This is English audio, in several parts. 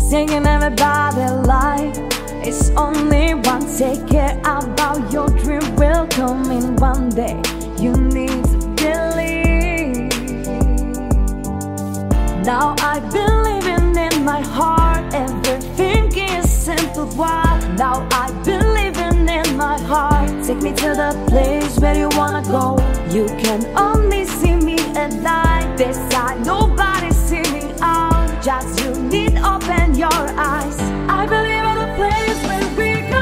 Singing everybody life. It's only one. Take care about your dream will come in one day. You need to believe. Now I believe in my heart. Everything is simple. Why? Now I believe in my heart. Take me to the place where you wanna go. You can only see me at night. This side nobody see me out. Just you need open your eyes. I believe in the place where we go.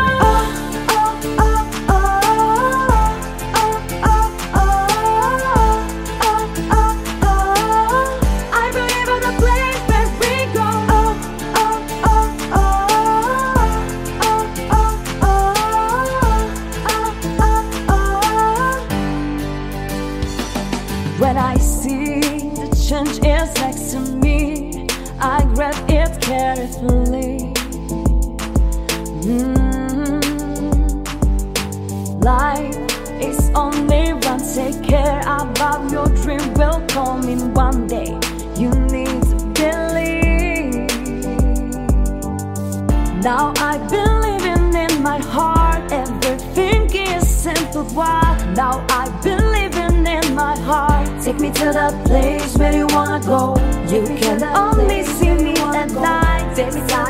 I believe in the place where we go. When I see the change is next to me, I grab it carefully. Life is only one. Take care about your dream will come in one day. You need to believe. Now I believe in my heart. Everything is simple. Why? Now I believe in my heart. Take me to the place where you wanna go. You can only see me at night. This time